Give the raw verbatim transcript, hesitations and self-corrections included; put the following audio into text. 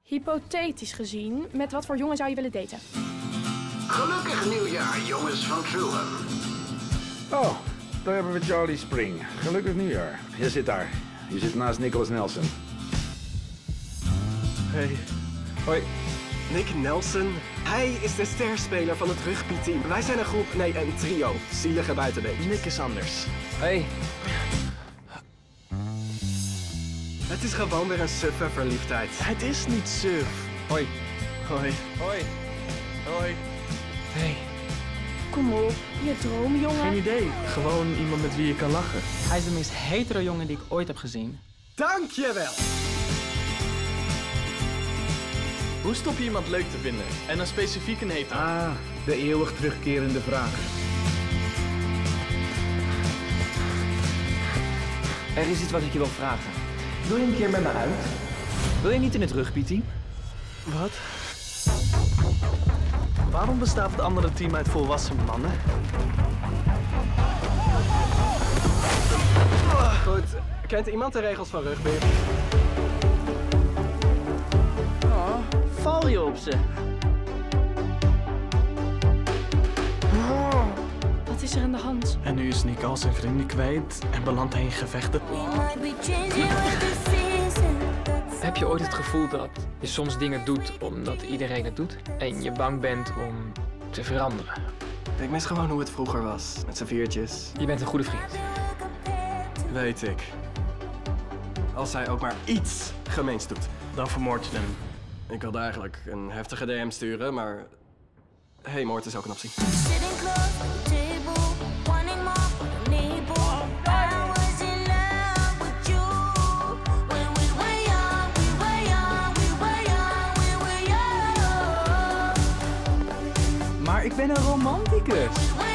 Hypothetisch gezien, met wat voor jongen zou je willen daten? Gelukkig nieuwjaar, jongens van Truman. Oh, daar hebben we Charlie Spring. Gelukkig nieuwjaar. Je zit daar. Je zit naast Nicholas Nelson. Hey. Hoi. Nick Nelson. Hij is de sterspeler van het rugbyteam. Wij zijn een groep, nee, een trio. Zielige buitenbeentjes. Nick is anders. Hey. Het is gewoon weer een suffe verliefdheid. Het is niet suf. Hoi. Hoi. Hoi. Hoi. Hey. Kom op, je droomjongen. Geen idee. Gewoon iemand met wie je kan lachen. Hij is de meest hetero jongen die ik ooit heb gezien. Dankjewel. Hoe stop je iemand leuk te vinden? En dan specifiek een hetero? Ah, de eeuwig terugkerende vraag. Er is iets wat ik je wil vragen. Wil je een keer met me uit? Wil je niet in het rugbyteam? Wat? Waarom bestaat het andere team uit volwassen mannen? Goed, kent iemand de regels van rugby? Oh, val je op ze? Wat is er aan de hand? En nu is Nick al zijn vrienden kwijt en belandt hij in gevechten. Heb je ooit het gevoel dat je soms dingen doet omdat iedereen het doet en je bang bent om te veranderen? Ik mis gewoon hoe het vroeger was, met z'n viertjes. Je bent een goede vriend. Weet ik. Als hij ook maar iets gemeens doet. Dan vermoord je hem. Ik wilde eigenlijk een heftige D M sturen, maar... Hey, moord is ook een optie. Maar ik ben een romanticus.